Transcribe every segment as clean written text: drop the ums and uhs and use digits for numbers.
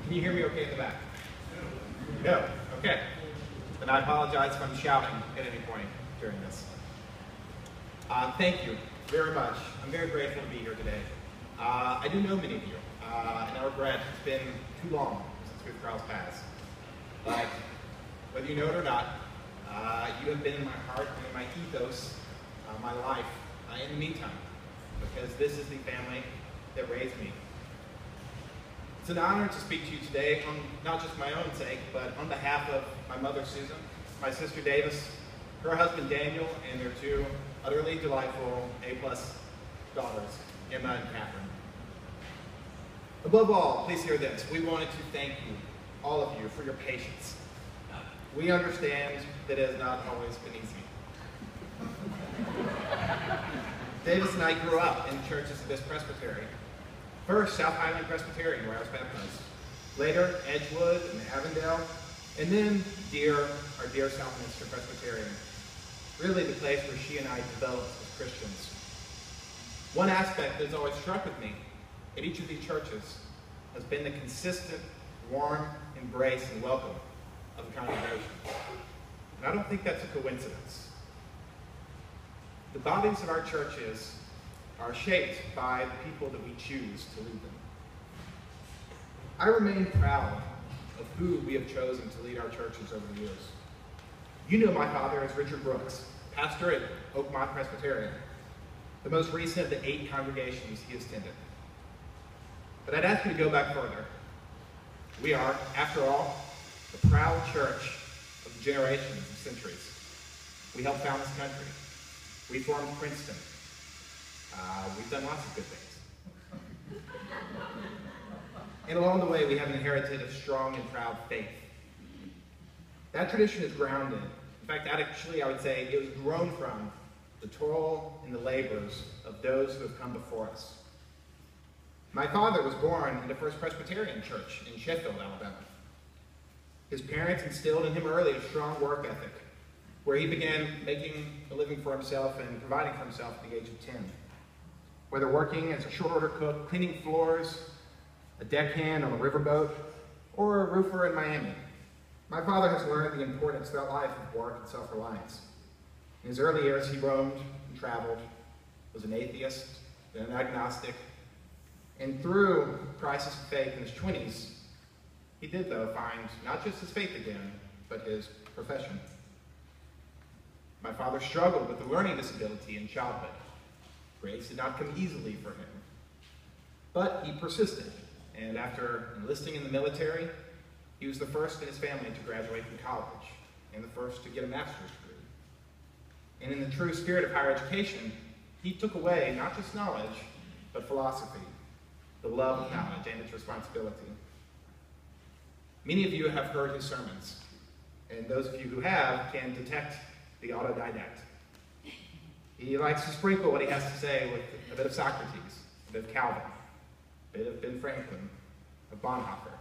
Can you hear me okay in the back? No. Okay. Then I apologize if I'm shouting at any point during this. Thank you very much. I'm very grateful to be here today. I do know many of you, and I regret it's been too long since we've crossed paths. But whether you know it or not, you have been in my heart and in my ethos, my life, in the meantime, because this is the family that raised me. It's an honor to speak to you today on not just my own sake, but on behalf of my mother, Susan, my sister, Davis, her husband, Daniel, and their two utterly delightful A-plus daughters, Emma and Catherine. Above all, please hear this. We wanted to thank you, all of you, for your patience. We understand that it has not always been easy. Davis and I grew up in churches of this presbytery. First, South Highland Presbyterian, where I was baptized. Later, Edgewood and Avondale. And then, our dear Southminster Presbyterian. Really the place where she and I developed as Christians. One aspect that has always struck with me at each of these churches has been the consistent, warm embrace and welcome of the congregation. And I don't think that's a coincidence. The bodies of our churches are shaped by the people that we choose to lead them. I remain proud of who we have chosen to lead our churches over the years. You know my father as Richard Brooks, pastor at Oakmont Presbyterian, the most recent of the 8 congregations he has tended. But I'd ask you to go back further. We are, after all, the proud church of generations and centuries. We helped found this country. We formed Princeton. We've done lots of good things. And along the way, we have inherited a strong and proud faith. That tradition is grounded. In fact, I would say it was grown from the toil and the labors of those who have come before us. My father was born in the First Presbyterian Church in Sheffield, Alabama. His parents instilled in him early a strong work ethic, where he began making a living for himself and providing for himself at the age of 10. Whether working as a short-order cook, cleaning floors, a deckhand on a riverboat, or a roofer in Miami, my father has learned the importance throughout life of work and self-reliance. In his early years, he roamed and traveled, was an atheist, then an agnostic, and through crisis of faith in his 20s, he did, though, find not just his faith again, but his profession. My father struggled with a learning disability in childhood. Grace did not come easily for him. But he persisted, and after enlisting in the military, he was the first in his family to graduate from college, and the first to get a master's degree. And in the true spirit of higher education, he took away not just knowledge, but philosophy, the love of knowledge and its responsibility. Many of you have heard his sermons, and those of you who have can detect the autodidact. He likes to sprinkle what he has to say with a bit of Socrates, a bit of Calvin, a bit of Ben Franklin, of Bonhoeffer.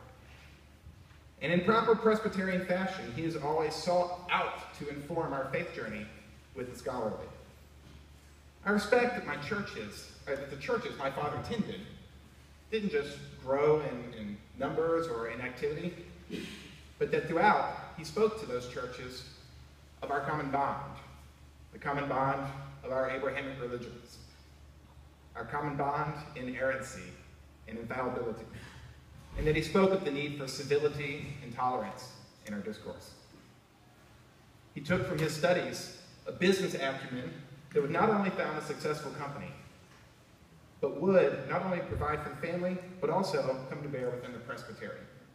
And in proper Presbyterian fashion, he has always sought out to inform our faith journey with the scholarly. I respect that the churches my father tended didn't just grow in numbers or in activity, but that throughout he spoke to those churches of our common bond, the common bond of our Abrahamic religions, our common bond in inerrancy and infallibility, and that he spoke of the need for civility and tolerance in our discourse. He took from his studies a business acumen that would not only found a successful company, but would not only provide for the family, but also come to bear within the presbytery.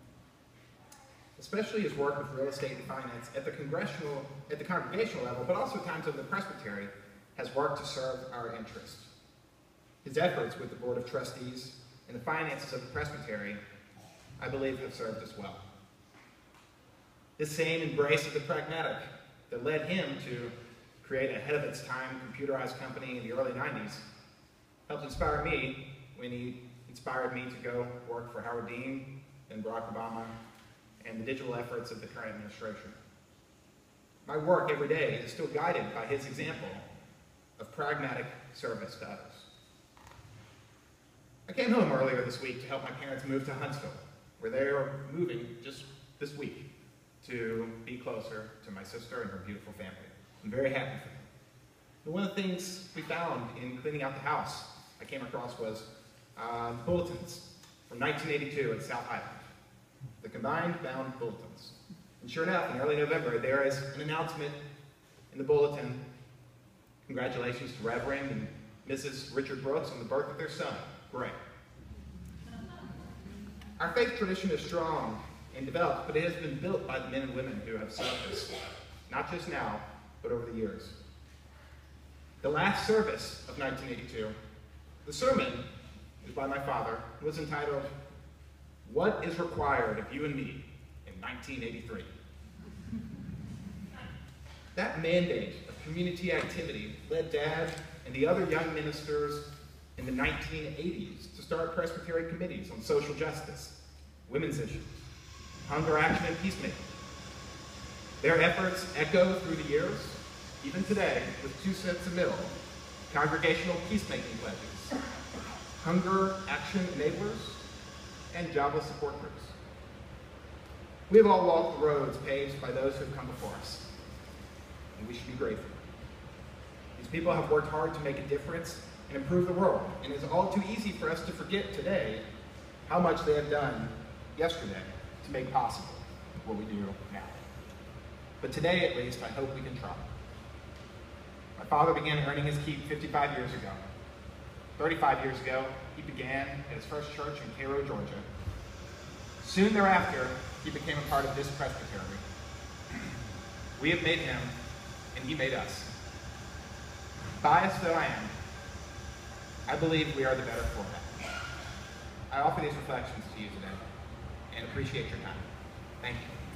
Especially his work with real estate and finance at the congregational level, but also at times of the presbytery, has worked to serve our interests. His efforts with the Board of Trustees and the finances of the presbytery, I believe, have served us well. This same embrace of the pragmatic that led him to create a ahead-of-its-time computerized company in the early 90s helped inspire me when he inspired me to go work for Howard Dean and Barack Obama and the digital efforts of the current administration. My work every day is still guided by his example of pragmatic service to others. I came home earlier this week to help my parents move to Huntsville, where they are moving just this week to be closer to my sister and her beautiful family. I'm very happy for them. And one of the things we found in cleaning out the house I came across was bulletins from 1982 at South Highland, the combined bound bulletins. And sure enough, in early November, there is an announcement in the bulletin. Congratulations to Reverend and Mrs. Richard Brooks on the birth of their son, Gray. Our faith tradition is strong and developed, but it has been built by the men and women who have served us, not just now, but over the years. The last service of 1982, the sermon is by my father, was entitled, "What is Required of You and Me in 1983?" That mandate of community activity led Dad and the other young ministers in the 1980s to start Presbytery committees on social justice, women's issues, hunger action, and peacemaking. Their efforts echo through the years, even today, with 2 cents a meal, congregational peacemaking pledges, hunger action enablers, and jobless support groups. We have all walked the roads paved by those who have come before us, and we should be grateful. These people have worked hard to make a difference and improve the world, and it's all too easy for us to forget today how much they have done yesterday to make possible what we do now. But today, at least, I hope we can try. My father began earning his keep 55 years ago. 35 years ago, he began at his first church in Cairo, Georgia. Soon thereafter, he became a part of this presbytery. We have made him, and he made us. Biased though I am, I believe we are the better for that. I offer these reflections to you today and appreciate your time. Thank you.